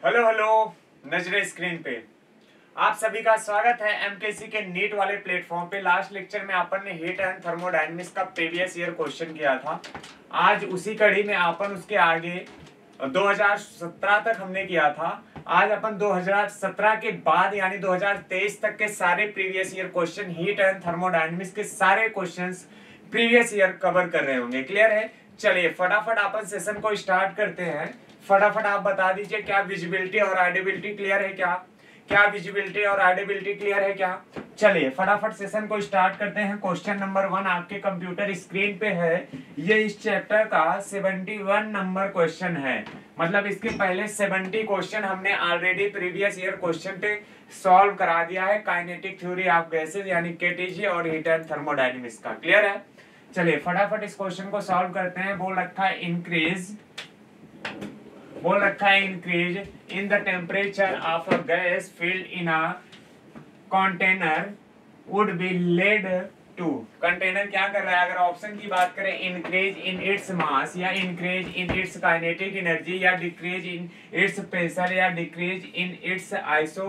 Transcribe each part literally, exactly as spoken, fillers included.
Hello hello नजरे screen पे आप सभी का स्वागत है एमकेसी के नीट वाले प्लेटफॉर्म पे। लास्ट लेक्चर में अपन ने हीट एंड थर्मोडायनेमिक्स का प्रीवियस ईयर क्वेश्चन किया था। आज उसी कड़ी में अपन उसके आगे दो हज़ार सत्रह तक हमने किया था। आज अपन दो हज़ार सत्रह के बाद यानी दो हज़ार तेईस तक के सारे previous year question, heat and thermodynamics के सारे क्वेश्चंस प्रीवियस ईयर कवर कर रहे होंगे। क्लियर है? चलिए फटाफट अपन सेशन को स्टार्ट करते हैं। फटाफट आप बता दीजिए क्या विजिबिलिटी और ऑडिबिलिटी क्लियर है? क्या क्या विजिबिलिटी और ऑडिबिलिटी क्लियर है क्या? चलिए फटाफट सेशन को स्टार्ट करते हैं। क्वेश्चन नंबर वन आपके कंप्यूटर स्क्रीन पे है। ये इस चैप्टर का इकहत्तर नंबर क्वेश्चन है। मतलब इसके पहले सत्तर क्वेश्चन हमने ऑलरेडी प्रीवियस ईयर क्वेश्चन पे सॉल्व करा दिया है। काइनेटिक थ्योरी ऑफ गैसेज यानी केटीजी और हीट एंड थर्मोडायनेमिक्स का। क्लियर है? चलिए फटाफट इस क्वेश्चन को सॉल्व करते हैं। बोल रखा है इंक्रीज बोल रखा है increase in the temperature of a gas filled in a container would be led to. Container क्या कर रहा है? अगर ऑप्शन की बात करें, इंक्रीज इन इट्स मास या increase in its kinetic energy या डिक्रीज इन इट्स प्रेशर या decrease in its iso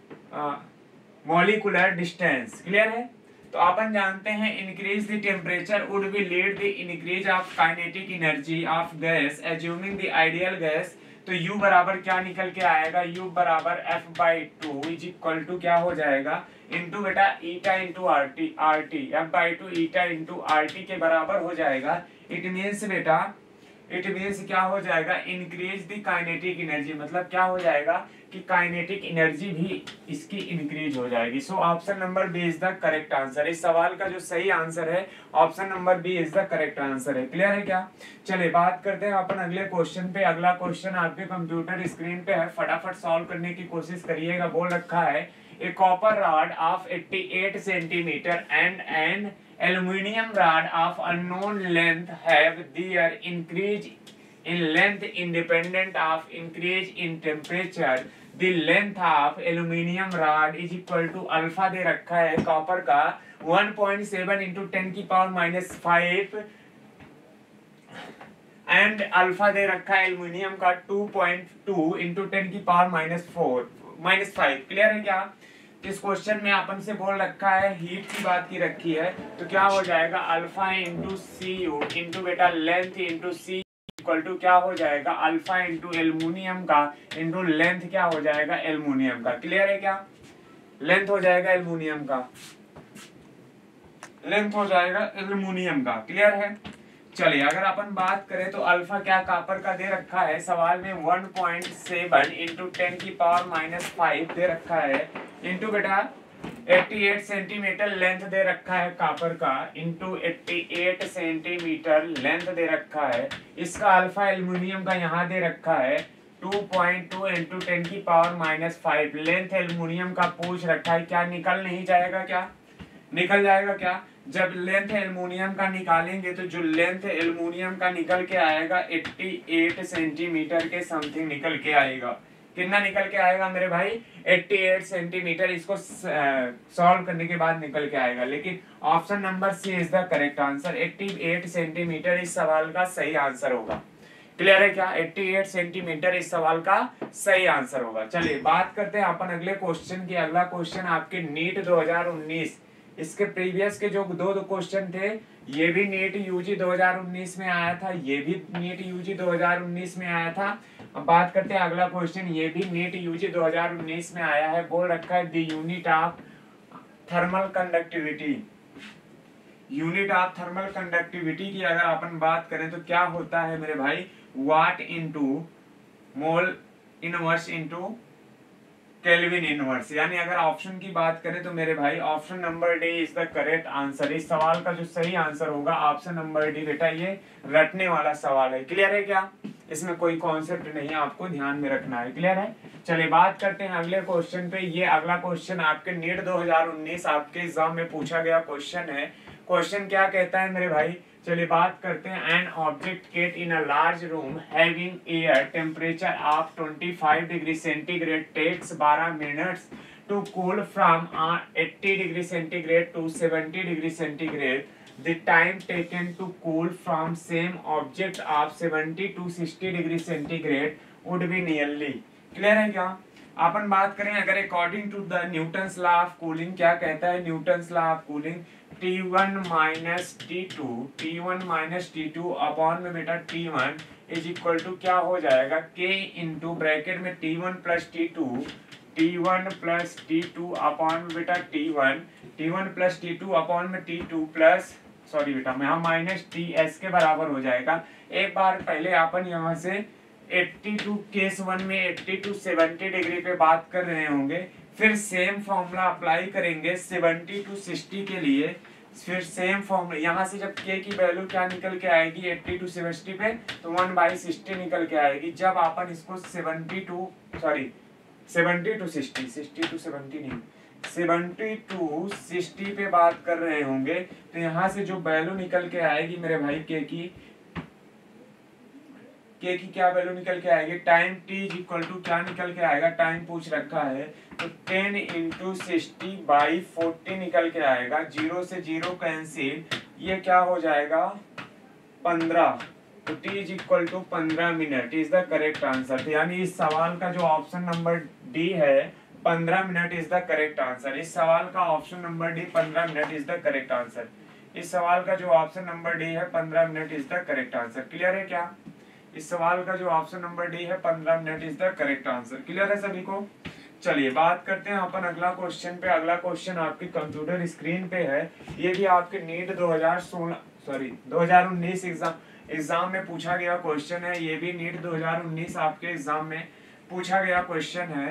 molecular distance. Clear है? तो अपन जानते हैं increase the temperature would be lead the increase of kinetic energy of gas assuming the ideal gas. तो U बराबर क्या निकल के आएगा? U बराबर F by two is equal to क्या हो जाएगा? इंटू बेटा eta into R T R T F by two eta into R T के बराबर हो जाएगा। इट मीन्स बेटा इट मीन्स क्या हो जाएगा? Increase the kinetic energy. मतलब क्या हो जाएगा कि काइनेटिक एनर्जी भी इसकी इंक्रीज हो जाएगी। So option number B is the correct answer. इस सवाल का जो सही आंसर है option number B is the correct answer है। क्लियर है क्या? चलिए बात करते हैं अपन अगले क्वेश्चन पे। अगला क्वेश्चन आपके कंप्यूटर स्क्रीन पे है। फटाफट सॉल्व करने की कोशिश करिएगा। बोल रखा है ए कॉपर रॉड ऑफ अट्ठासी centimetre and an aluminium rod of unknown length have their increase in length independent of increase in temperature. The length of aluminium rod is equal to alpha दे रखा है copper का one point seven into ten की power minus five and alpha दे रखा है aluminium का two point two into ten की power minus four minus five. Clear है क्या? इस क्वेश्चन में अपन से बोल रखा है हीट की बात की रखी है। तो क्या हो जाएगा? Alpha into C U into बेटा length into C equal to क्या हो जाएगा? अल्फा इंटू एल्यूमिनियम का इंटू लेंथ क्या हो जाएगा? एल्यूमिनियम का। क्लियर है क्या? लेंथ हो जाएगा एल्यूमिनियम का लेंथ हो जाएगा एल्यूमिनियम का। क्लियर है? चलिए अगर अपन बात करें तो अल्फा क्या कॉपर का दे रखा है सवाल में one point seven into ten की पावर माइनस फाइव दे रखा है इंटू बेटा अट्ठासी सेंटीमीटर लेंथ दे रखा है कॉपर का इंटू अट्ठासी सेंटीमीटर लेंथ दे रखा है। इसका अल्फा एल्यूमिनियम का यहाँ दे रखा है two point two into ten की power minus five. Length aluminium का पूछ रखा है। क्या निकल नहीं जाएगा? क्या निकल जाएगा? क्या जब लेंथ एल्यूमिनियम का निकालेंगे तो जो लेंथ एल्यूमिनियम का निकल के आएगा अट्ठासी सेंटीमीटर के समथिंग निकल के आएगा। कितना निकल के आएगा मेरे भाई? अट्ठासी सेंटीमीटर। इसको सॉल्व करने के बाद निकल के आएगा। लेकिन option number C is the correct answer. अट्ठासी सेंटीमीटर इस सवाल का सही आंसर होगा। क्लियर है क्या? अट्ठासी सेंटीमीटर इस सवाल का सही आंसर होगा। चलिए बात करते हैं अपन अगले क्वेश्चन की। अगला क्वेश्चन आपके नीट दो हज़ार उन्नीस, इसके प्रीवियस के जो दो दो क्वेश्चन थे ये भी नीट यूजी दो हज़ार उन्नीस में आया था, ये भी नीट यूजी दो हज़ार उन्नीस में आया था। अब बात करते हैं अगला क्वेश्चन, ये भी नीट यूजी दो हज़ार उन्नीस में आया है। बोल रखा है the unit of thermal conductivity. Unit of thermal conductivity की अगर अपन बात करें तो क्या होता है मेरे भाई? Watt into mole inverse into kelvin inverse. यानी अगर ऑप्शन की बात करें तो मेरे भाई option number D is the correct answer. इस सवाल का जो सही आंसर होगा ऑप्शन नंबर डी। बेटा ये रटने वाला सवाल है। क्लियर है क्या? इसमें कोई कॉन्सेप्ट नहीं है, आपको ध्यान में रखना है। क्लियर है? चलिए बात करते हैं अगले क्वेश्चन पे। ये अगला क्वेश्चन आपके नीट दो हज़ार उन्नीस आपके एग्जाम में पूछा गया क्वेश्चन है। क्वेश्चन क्या कहता है मेरे भाई? चलिए बात करते हैं। An object kept in a large room having air temperature of पच्चीस degree centigrade takes twelve minutes to cool from अस्सी डिग्री सेंटीग्रेड टू सत्तर degree centigrade. The time taken to cool from same object of seventy to sixty degree centigrade would be nearly clear है क्या? अपन बात करें अगर according to the Newton's law of cooling, क्या कहता है Newton's law of cooling, T one minus T two T one minus T two upon में बेटा T one is equal to क्या हो जाएगा, के इंटू ब्रैकेट में T one plus T two T one plus T two upon में बेटा T one T one plus T two upon में टी टू प्लस सॉरी बेटा यहाँ माइनस टी एस के बराबर हो जाएगा। एक बार पहले अपन यहाँ से बयासी केस वन में अस्सी टू सत्तर डिग्री पे बात कर रहे होंगे, फिर सेम फॉर्मूला अप्लाई करेंगे सत्तर टू साठ के लिए, फिर सेम फॉर्मूला यहाँ से जब के की वैल्यू क्या निकल के आएगी अस्सी टू सत्तर पे तो वन बाई सिक्सटी निकल के आएगी। जब अपन इसको सत्तर टू सॉरी सत्तर टू साठ साठ टू सत्तर नहीं सत्तर टू साठ पे बात कर रहे होंगे तो यहाँ से जो वैल्यू निकल के आएगी मेरे भाई के की के की क्या वैल्यू निकल के आएगी, time T is equal to क्या निकल के आएगा, टाइम पूछ रखा है तो ten into sixty by forty निकल के आएगा, जीरो से जीरो कैंसिल, ये क्या हो जाएगा पंद्रह, तो टी इज इक्वल टू पंद्रह minute is the correct answer. यानी इस सवाल का जो ऑप्शन नंबर डी है पंद्रह minute is the correct answer. इस सवाल का ऑप्शन नंबर डी पंद्रह minute is the correct answer. इस सवाल का जो ऑप्शन नंबर डी है पंद्रह minute is the correct answer. Clear है क्या? इस सवाल का जो ऑप्शन नंबर डी है पंद्रह minute is the correct answer. Clear है सभी को? चलिए बात करते हैं अपन अगला क्वेश्चन पे। अगला क्वेश्चन आपके कंप्यूटर स्क्रीन पे है, ये भी आपके नीट दो हज़ार सोलह सॉरी दो हज़ार उन्नीस एग्जाम एग्जाम में पूछा गया क्वेश्चन है। ये भी नीट दो हज़ार उन्नीस आपके एग्जाम में पूछा गया क्वेश्चन है।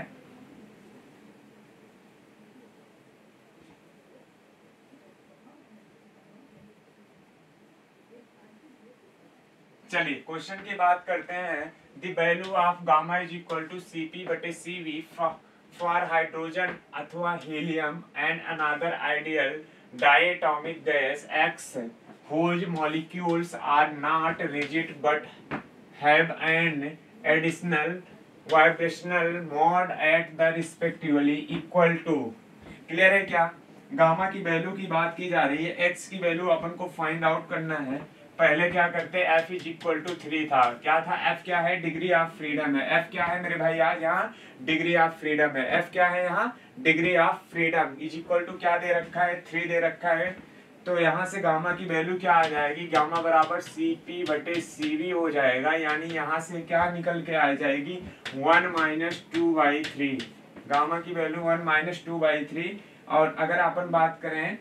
चलिए क्वेश्चन की बात करते हैं। The value of gamma is equal to CP बटे सीवी फॉर हाइड्रोजन अथवा helium and another ideal diatomic gas X whose molecules are not rigid but have an additional vibrational mode at the respectively equal to। Clear है क्या? Gamma की value की बात की जा रही है, एक्स की वैल्यू अपन को फाइंड आउट करना है। पहले क्या करते हैं, F is equal to three था, क्या था एफ क्या है, डिग्री ऑफ फ्रीडम है। एफ क्या है मेरे भाई आज यहाँ डिग्री ऑफ फ्रीडम है। एफ क्या है यहाँ degree of freedom is equal to क्या दे रखा है, थ्री दे रखा है। तो यहाँ से गामा की वैल्यू क्या आ जाएगी, गामा बराबर सी पी बटे सी वी हो जाएगा। यानी यहाँ से क्या निकल के आ जाएगी one minus two by three. Gamma की value one minus two by three. और अगर अपन बात करें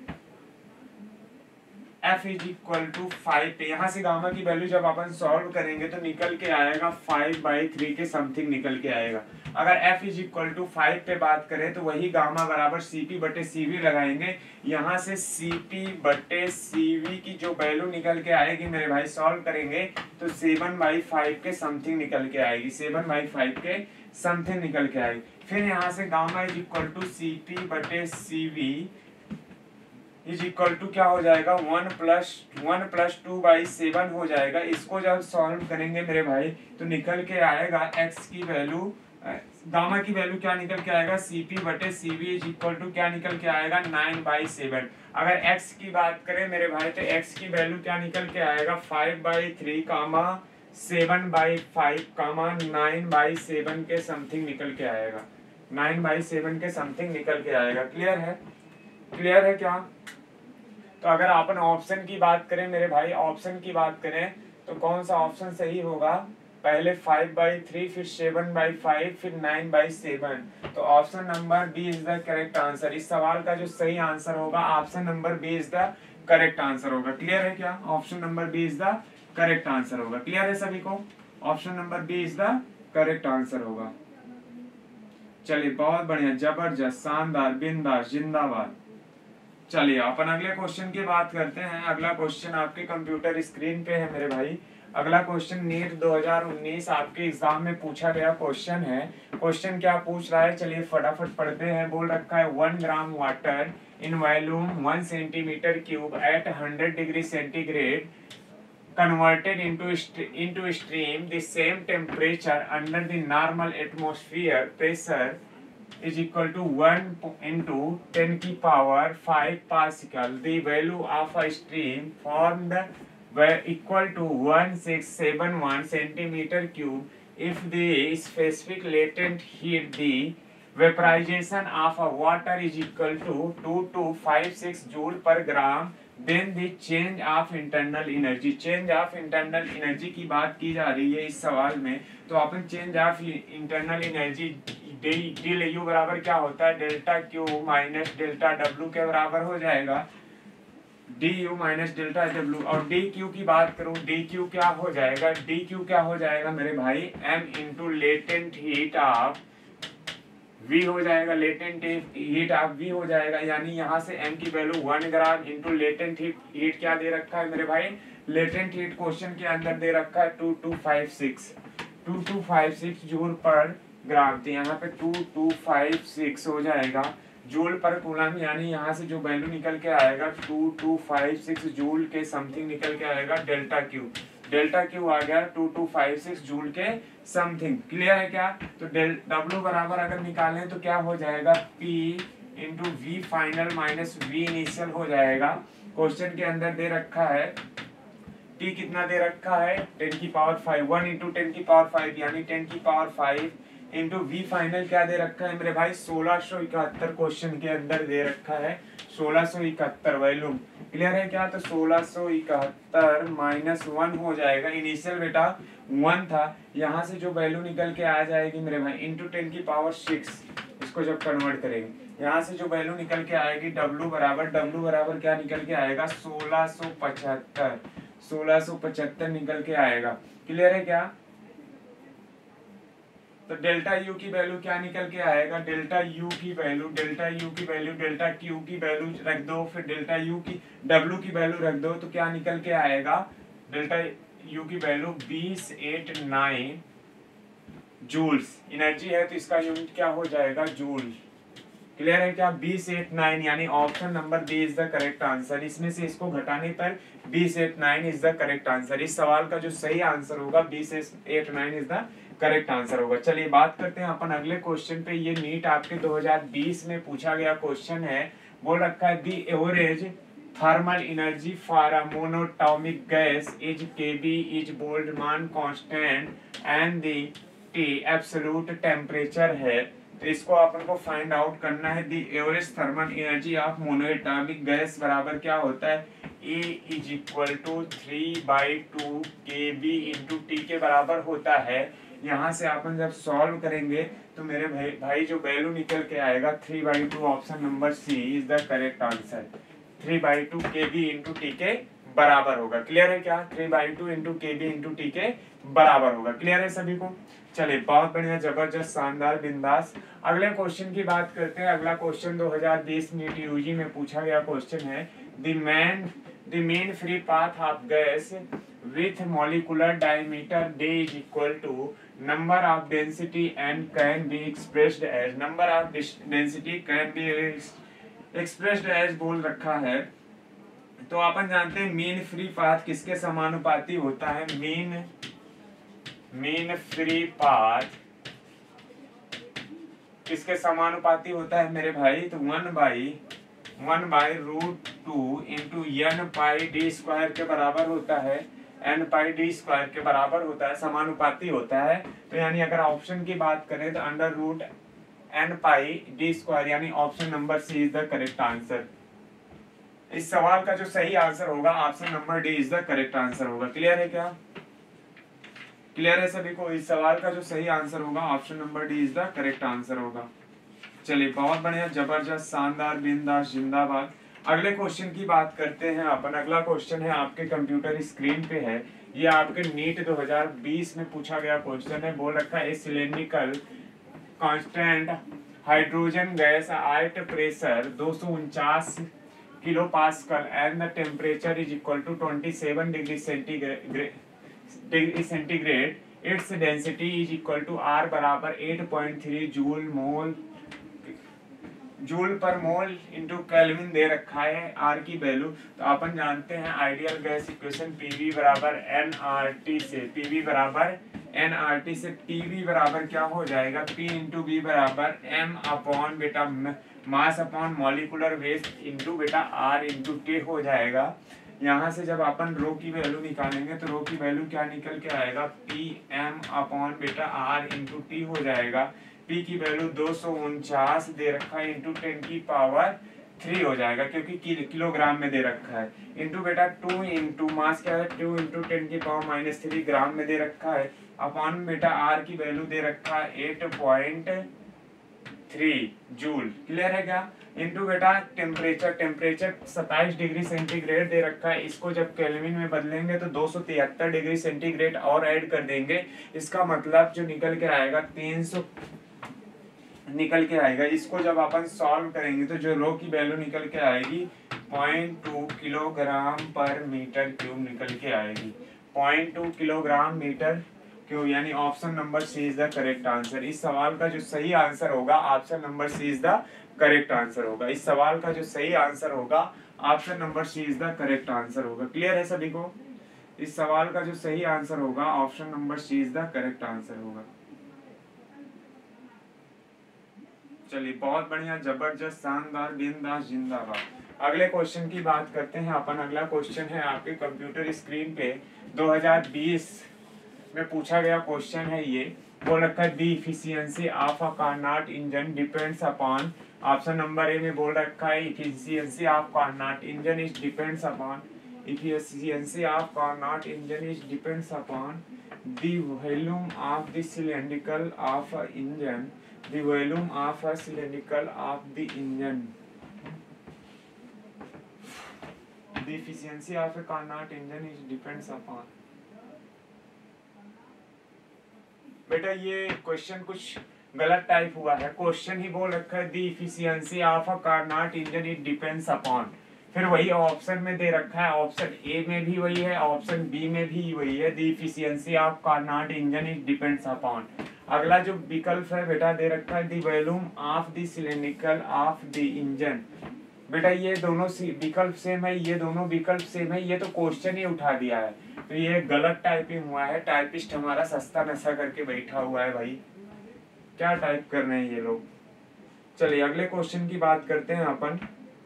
f is equal to five पे, यहाँ से गामा की वैल्यू जब अपन सॉल्व करेंगे तो निकल के आएगा फाइव बाई थ्री के समथिंग निकल के आएगा। अगर f is equal to five पे बात करें तो वही गामा बराबर cp बटे cv लगाएंगे। यहाँ से cp बटे cv की जो वैल्यू निकल के आएगी मेरे भाई सॉल्व करेंगे तो सेवन बाई फाइव के समथिंग निकल के आएगी, सेवन बाई फाइव के समथिंग निकल के आएगी। फिर यहाँ से gamma is equal to cp बटे cv इज इक्वल टू क्या हो जाएगा one plus one plus two by seven हो जाएगा। इसको जब सॉल्व करेंगे मेरे भाई तो निकल के आएगा x की वैल्यू, गामा की वैल्यू क्या निकल के आएगा cp बटे cv इज इक्वल टू क्या निकल के आएगा नाइन बाई सेवन। अगर x की बात करें मेरे भाई तो x की वैल्यू क्या निकल के आएगा five by three comma seven by five comma nine by seven के समथिंग निकल के आएगा, नाइन बाई सेवन के समथिंग निकल के आएगा। क्लियर है? क्लियर है क्या? तो अगर अपन ऑप्शन की बात करें मेरे भाई, ऑप्शन की बात करें तो कौन सा ऑप्शन सही होगा, पहले फाइव बाई थ्री फिर सेवन बाई फाइव फिर नाइन बाई सेवन। तो option number B is the correct answer. इस सवाल का जो सही आंसर होगा option number B is the correct answer होगा। क्लियर है क्या? Option number B is the correct answer होगा। क्लियर है सभी को? Option number B is the correct answer होगा। चलिए बहुत बढ़िया, जबरदस्त, शानदार, बिंदास, जिंदाबाद। चलिए अपन अगले क्वेश्चन की बात करते हैं। अगला क्वेश्चन आपके कंप्यूटर स्क्रीन पे है मेरे भाई। अगला क्वेश्चन नीट दो हज़ार उन्नीस आपके एग्जाम में पूछा गया क्वेश्चन है। क्वेश्चन क्या पूछ रहा है चलिए फटाफट पढ़ते हैं। बोल रखा है one gram water in volume one centimetre cube at hundred degree centigrade converted into into stream the same temperature under the normal atmosphere pressure is equal to one into ten की power five pascal। The value of a stream formed were equal to one six seven one centimeter cube if the specific latent heat, the vaporization of a water is equal to two to five six joule per gram, then the change of internal energy. change of internal energy की बात की जा रही है इस सवाल में, तो अपन change of internal energy D U बराबर क्या होता है, delta Q minus delta W के बराबर हो जाएगा, D U minus delta W. और डी क्यू की बात करूं, डी क्यू क्या हो जाएगा, डी क्यू क्या हो जाएगा मेरे भाई, M into latent heat of V हो जाएगा, लेटेंट हीट ऑफ वी हो जाएगा, यानी यहाँ से एम की value one gram into latent heat heat क्या दे रखा है मेरे भाई, लेटेंट हीट क्वेश्चन के अंदर दे रखा है two two five six two two five six joule per gram, तो यहाँ पे टू टू फाइव सिक्स हो जाएगा जूल पर कूलम, यानी यहाँ से जो वैल्यू निकल के आएगा two two five six joule के समथिंग निकल के आएगा, डेल्टा क्यू डेल्टा क्यू आ गया two two five six joule के समथिंग। क्लियर है क्या, तो डेल डब्ल्यू बराबर अगर निकालें तो क्या हो जाएगा, P into V final minus V initial हो जाएगा। क्वेश्चन के अंदर दे रखा है T कितना दे रखा है, टेन की power five, one into ten की पावर फाइव यानी टेन की power five into V final क्या दे रखा है मेरे भाई, सोलह सौ इकहत्तर क्वेश्चन के अंदर दे रखा है सोलह सौ इकहत्तर वैल्यू। क्लियर है क्या, तो सोलह सौ इकहत्तर माइनस वन हो जाएगा, इनिशियल बेटा वन था, यहाँ से जो वैल्यू निकल के आ जाएगी मेरे भाई इंटू टेन की पावर सिक्स, इसको जब कन्वर्ट करेंगे यहाँ से जो वैल्यू निकल के आएगी W बराबर W बराबर क्या निकल के आएगा, सोलह सौ पचहत्तर सोलह सौ पचहत्तर निकल के आएगा। क्लियर है क्या, तो डेल्टा यू की वैल्यू क्या निकल के आएगा, डेल्टा यू की वैल्यू डेल्टा यू की वैल्यू डेल्टा क्यू की वैल्यू रख दो, फिर डेल्टा यू की डब्ल्यू की वैल्यू रख दो, तो क्या निकल के आएगा, डेल्टा यू की वैल्यू बीस एट नाइन जूल्स, एनर्जी है तो इसका यूनिट क्या हो जाएगा, जूल। क्लियर है क्या, बीस एट नाइन यानी option number B is the correct answer, इसमें से इसको घटाने पर बीस eight nine is the correct answer. इस सवाल का जो सही आंसर होगा बीस eight nine is the correct answer होगा। चलिए बात करते हैं अपन अगले क्वेश्चन पे, ये नीट आपके दो हज़ार बीस में पूछा गया क्वेश्चन है, बोल रखा है the average thermal energy for a monatomic gas is KB is Boltzmann constant and the T absolute temperature है, तो इसको अपन को फाइंड आउट करना है। The average thermal energy of monatomic gas बराबर क्या होता है, E is equal to three by two K B into T के बराबर होता है। यहाँ से अपन जब सॉल्व करेंगे तो मेरे भाई भाई जो वैल्यू निकल के आएगा three by two, option number C is the correct answer, three by two K B into T के बराबर होगा। क्लियर है क्या, three by two into K B into T के बराबर होगा। क्लियर है सभी को, चलिए बहुत बढ़िया, जबरदस्त, शानदार, बिंदास। अगले क्वेश्चन की बात करते हैं। अगला क्वेश्चन दो हज़ार बीस नीट यूजी में पूछा गया क्वेश्चन है, the main the main free path of gas with molecular diameter d is equal to number of density and can be expressed as number of density can be expressed as बोल रखा है। तो अपन जानते हैं mean free path किसके समानुपाती होता है, मीन मीन फ्री पाथ किसके समानुपाती होता है मेरे भाई, तो one by one by root two into N pi D square के बराबर होता है, एन पाई डी स्क्वायर के बराबर होता है, समानुपाती होता है। तो यानी अगर ऑप्शन की बात करें तो under root N pi D square यानी option number C is the correct answer. इस सवाल का जो सही आंसर होगा option number D is the correct answer होगा। क्लियर है क्या, क्लियर है सभी को, इस सवाल का जो सही आंसर होगा option number D is the correct answer होगा। चलिए बहुत बढ़िया, जबरदस्त, शानदार, बिंदास, जिंदाबाद। अगले क्वेश्चन की बात करते हैं अपन। अगला क्वेश्चन है आपके कंप्यूटर स्क्रीन पे है, ये आपके नीट दो हज़ार बीस में पूछा गया क्वेश्चन है। बोल रखा है cylindrical constant hydrogen gas at pressure दो सौ उनचास kilo pascal and the temperature is equal to twenty seven degree centigrade degree centigrade, its density is equal to R बराबर eight point three joule mole joule per mole into kelvin दे रखा है are की value. तो अपन जानते हैं ideal gas equation PV बराबर NRT से, पीवी बराबर एनआरटी से पीवी बराबर क्या हो जाएगा, पी इंटू बी बराबर एम अपॉन बेटा mass upon molecular weight into बेटा आर इंटू टी हो जाएगा। यहाँ से जब अपन रो की वैल्यू निकालेंगे तो रो की वैल्यू क्या निकल के आएगा, पी एम अपॉन बेटा आर इंटू टी हो जाएगा। पी की वैल्यू दो सौ उनचास दे रखा है इंटू टेन की पावर थ्री हो जाएगा, क्योंकि किलोग्राम में दे रखा है। इंटू बेटा टू इंटू मास क्या है, टू इंटू टेन की पावर माइनस थ्री ग्राम में दे रखा है। अपॉन बेटा आर की वैल्यू दे रखा है eight point three joule. Clear है क्या? इंटू बेटा टेम्परेचर, टेम्परेचर सत्ताईस डिग्री सेंटीग्रेड दे रखा है। इसको जब केल्विन में बदलेंगे तो दो सौ तिहत्तर डिग्री सेंटीग्रेड और ऐड कर देंगे। इसका मतलब जो निकल के आएगा तीन सौ निकल के आएगा। इसको जब अपन सॉल्व करेंगे तो जो रो की वैल्यू निकल के आएगी point two kilogram per metre cube निकल के आएगी। Point two kilogram metre cube, यानी option number C is the correct answer. इस सवाल का जो सही आंसर होगा option number C is the correct answer होगा। इस सवाल का जो सही आंसर होगा option number C is the correct answer होगा। क्लियर है सभी को? इस सवाल का जो सही आंसर होगा option number C is the correct answer होगा। चलिए बहुत बढ़िया, जबरदस्त, शानदार, बिंदास, जिंदाबाद। अगले क्वेश्चन की बात करते हैं अपन। अगला क्वेश्चन है आपके कंप्यूटर स्क्रीन पे दो हज़ार बीस में पूछा गया क्वेश्चन है। ये बोल रखा है the efficiency of a Carnot engine depends upon. Option number A में बोल रखा है efficiency of Carnot engine is depends upon efficiency of Carnot engine is depends upon the volume of the cylindrical of a engine the volume of a cylindrical of the engine, the efficiency of a Carnot engine is depends upon। बेटा ये question कुछ गलत type हुआ है। Question ही बोल रखा है the efficiency of a Carnot engine it depends upon, फिर वही ऑप्शन में दे रखा है। ऑप्शन ए में भी वही है, ऑप्शन बी में भी वही है, the efficiency of Carnot engine it depends upon। अगला जो विकल्प है बेटा दे रखा है the volume of the cylindrical of the engine. बेटा ये दोनों विकल्प सेम है, ये दोनों विकल्प सेम है, ये तो क्वेश्चन ही उठा दिया है, तो ये गलत टाइपिंग हुआ है। टाइपिस्ट हमारा सस्ता नशा करके बैठा हुआ है भाई, क्या टाइप कर रहे हैं ये लोग। चलिए अगले क्वेश्चन की बात करते हैं अपन।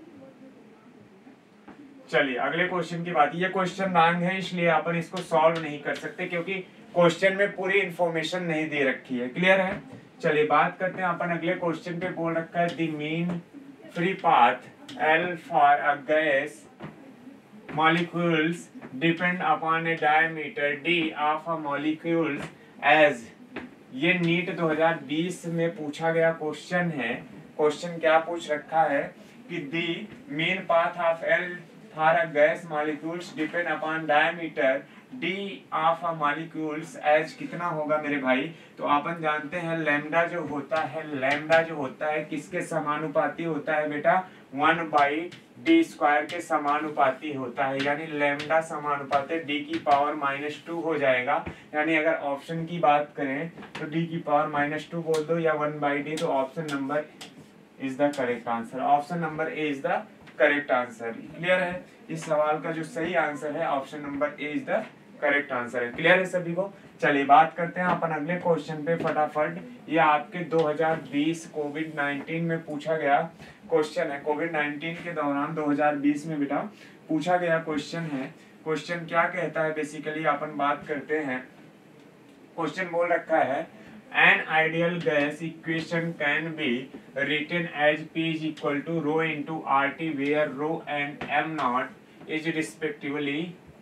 चलिए अगले क्वेश्चन की बात, ये क्वेश्चन रॉन्ग है इसलिए अपन इसको सॉल्व नहीं कर सकते, क्योंकि क्वेश्चन में पूरी इंफॉर्मेशन नहीं दे रखी है। क्लियर है? चलिए बात करते हैं अपन अगले क्वेश्चन पे। बोल रखा है the mean free path L for a gas molecules depend upon A diameter D of a molecules as. ये नीट दो हज़ार बीस में पूछा गया क्वेश्चन है। क्वेश्चन क्या पूछ रखा है कि the mean path of L for a gas molecules depend upon diameter D of a molecules as कितना होगा मेरे भाई। तो अपन जानते हैं लैम्डा जो होता है, लैम्डा जो होता है किसके समानुपाती होता है बेटा, वन बाई डी स्क्वायर के समानुपाती होता है। यानी लैम्डा समानुपाती डी की पावर माइनस टू हो जाएगा। यानी अगर ऑप्शन की बात करें तो डी की पावर माइनस टू बोल दो या वन बाई डी, तो option number is the correct answer. Option number A is the correct answer. Clear है? इस सवाल का जो सही आंसर है option number A is the correct answer है। क्लियर है सभी को? चलिए बात करते हैं अपन अगले क्वेश्चन पे फटाफट। ये आपके दो हज़ार बीस कोविड नाइनटीन में पूछा गया क्वेश्चन है। कोविड नाइनटीन के दौरान दो हज़ार बीस में बेटा पूछा गया क्वेश्चन है। क्वेश्चन क्या कहता है बेसिकली अपन बात करते हैं। क्वेश्चन बोल रखा है an ideal gas equation can be written as P is equal to rho into R T, where rho and m naught is respectively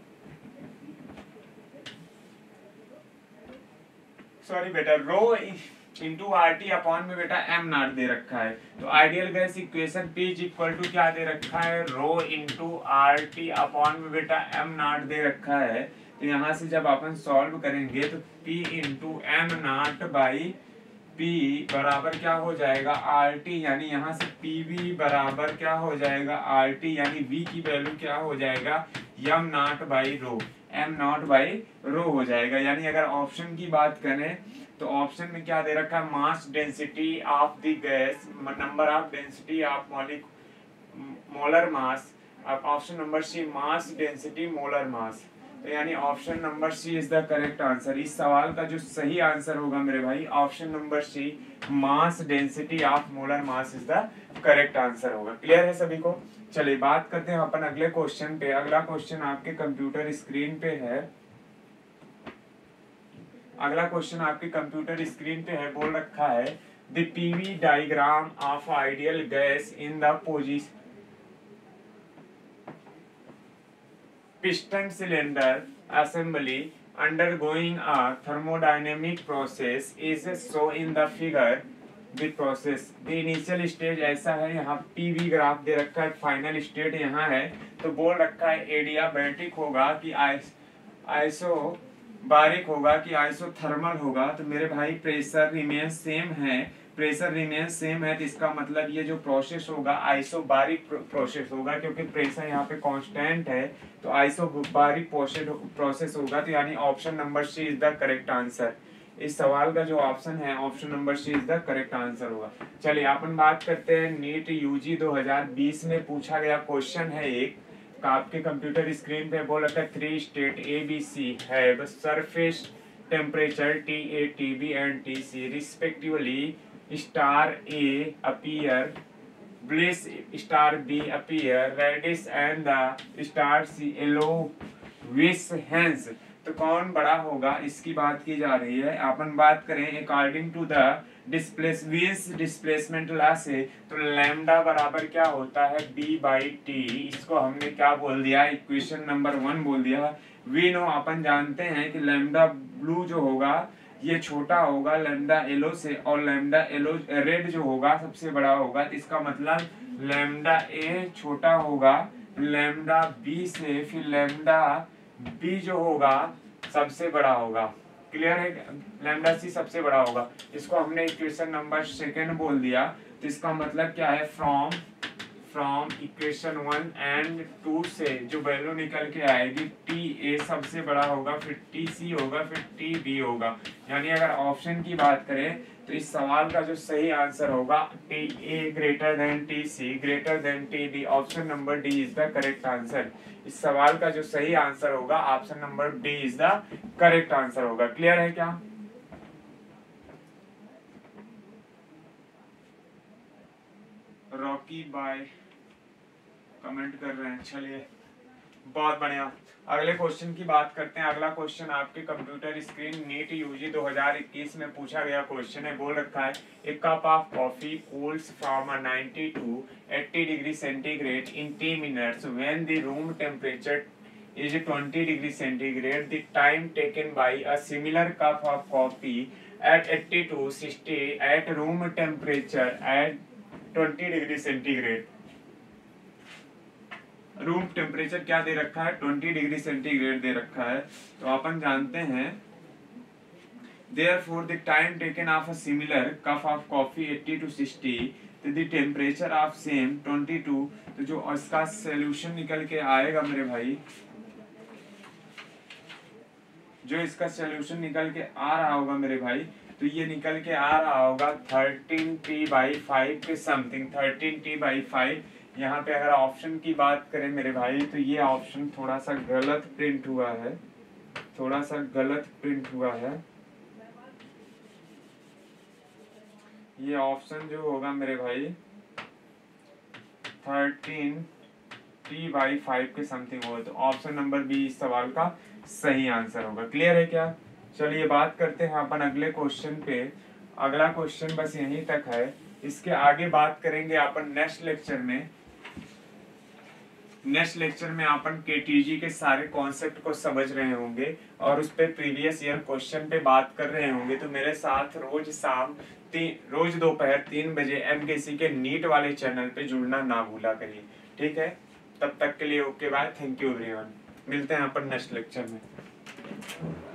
sorry बेटा rho into R T upon में बेटा M naught दे रखा है। तो ideal gas equation P is equal to क्या दे रखा है, rho into R T upon में बेटा एम नॉट दे रखा है। तो यहाँ से जब अपन सॉल्व करेंगे तो P into M naught by P बराबर क्या हो जाएगा आर टी, यानी यहाँ से पी वी बराबर क्या हो जाएगा आर टी, यानी V की वैल्यू क्या हो जाएगा M naught by rho, M naught by rho हो जाएगा। यानी अगर ऑप्शन की बात करें तो ऑप्शन में क्या दे रखा है, mass density of the gas, number of density of मॉलिक molar mass. Option number C mass density molar mass. तो यानी option number C is the correct answer. इस सवाल का जो सही आंसर होगा मेरे भाई option number C, mass density of molar mass is the correct answer होगा। क्लियर है सभी को? चलिए बात करते हैं अपन अगले क्वेश्चन पे। अगला क्वेश्चन आपके कंप्यूटर स्क्रीन पे है। अगला क्वेश्चन आपके कंप्यूटर स्क्रीन पे है। बोल रखा है the PV diagram of ideal gas in the position piston cylinder assembly undergoing a thermodynamic process is shown in the figure. The process the initial stage ऐसा है, यहाँ पीवी ग्राफ दे रखा है, फाइनल स्टेट यहाँ है। तो बोल रखा है एडियाबैटिक होगा कि आइस आइसो बारिक होगा कि आइसोथर्मल होगा। तो मेरे भाई प्रेशर रिमेन सेम है, प्रेशर रिमेन सेम है, तो इसका मतलब ये जो प्रोसेस होगा आइसोबारिक प्रोसेस होगा, क्योंकि प्रेशर यहाँ पे कांस्टेंट है तो आइसोबारिक प्रोसेस होगा। तो यानी option number C is the correct answer. इस सवाल का जो ऑप्शन है option number C is the correct answer होगा। चलिए अपन बात करते हैं नीट यूजी दो हज़ार बीस में पूछा गया क्वेश्चन है एक, आपके कंप्यूटर स्क्रीन पे बोल रखा है three state A B C have surface temperature T A T B and T C respectively star A appear bluish star B appear reddish and the star C yellowish hence. तो कौन बड़ा होगा इसकी बात की जा रही है। अपन बात करें according to the displace Wien's displacement law से, तो लैम्डा बराबर क्या होता है बी बाई टी। इसको हमने क्या बोल दिया, इक्वेशन नंबर वन बोल दिया। वी नो अपन जानते हैं कि लैम्डा ब्लू जो होगा ये छोटा होगा लैम्डा येलो से, और लैम्डा येलो रेड जो होगा सबसे बड़ा होगा। तो इसका मतलब लैम्डा ए छोटा होगा लैम्डा बी से, फिर लैम्डा बी जो होगा सबसे बड़ा होगा। क्लियर है? लैम्डा सी सबसे बड़ा होगा। इसको हमने इक्वेशन नंबर सेकेंड बोल दिया। तो इसका मतलब क्या है, from from equation one and two से जो वैल्यू निकल के आएगी टी ए सबसे बड़ा होगा, फिर टी सी होगा, फिर टी बी होगा। यानी अगर ऑप्शन की बात करें तो इस सवाल का जो सही आंसर होगा T A greater than T C greater than T B. Option number D is the correct answer. इस सवाल का जो सही आंसर होगा option number D is the correct answer होगा। क्लियर है क्या? रॉकी बाय कमेंट कर रहे हैं। चलिए बहुत बढ़िया, अगले क्वेश्चन की बात करते हैं। अगला क्वेश्चन आपके कंप्यूटर स्क्रीन नीट यूजी दो हज़ार इक्कीस में पूछा गया क्वेश्चन है। बोल रखा है a cup of coffee cools from ninety to eighty degree centigrade in T minutes when the room temperature is twenty degree centigrade. The time taken by a similar cup of coffee at eighty to sixty at room temperature at twenty degree centigrade. Room temperature क्या दे रखा है, twenty degree centigrade दे रखा है। तो अपन जानते हैं therefore the time taken of a similar cup of coffee eighty to sixty तो the temperature of same twenty-two। तो जो इसका सॉल्यूशन निकल के आएगा मेरे भाई, जो इसका सॉल्यूशन निकल के आ रहा होगा मेरे भाई, तो ये निकल के आ रहा होगा थर्टीन टी बाई फाइव के something, thirteen T by five. यहाँ पे अगर ऑप्शन की बात करें मेरे भाई तो ये ऑप्शन थोड़ा सा गलत प्रिंट हुआ है, थोड़ा सा गलत प्रिंट हुआ है। ये ऑप्शन जो होगा मेरे भाई थर्टीन टी बाई फाइव के समथिंग होगा। तो ऑप्शन नंबर बी इस सवाल का सही आंसर होगा। क्लियर है क्या? चलिए बात करते हैं अपन अगले क्वेश्चन पे। अगला क्वेश्चन बस यहीं तक है, इसके आगे बात करेंगे अपन नेक्स्ट लेक्चर में। नेक्स्ट लेक्चर में अपन केटीजी के सारे कॉन्सेप्ट को समझ रहे होंगे और उस पे प्रीवियस ईयर क्वेश्चन पे बात कर रहे होंगे। तो मेरे साथ रोज शाम तीन रोज दोपहर तीन बजे एमकेसी के नीट वाले चैनल पे जुड़ना ना भूला करिए, ठीक है? तब तक के लिए okay bye, thank you everyone. मिलते हैं अपन नेक्स्ट लेक्चर में।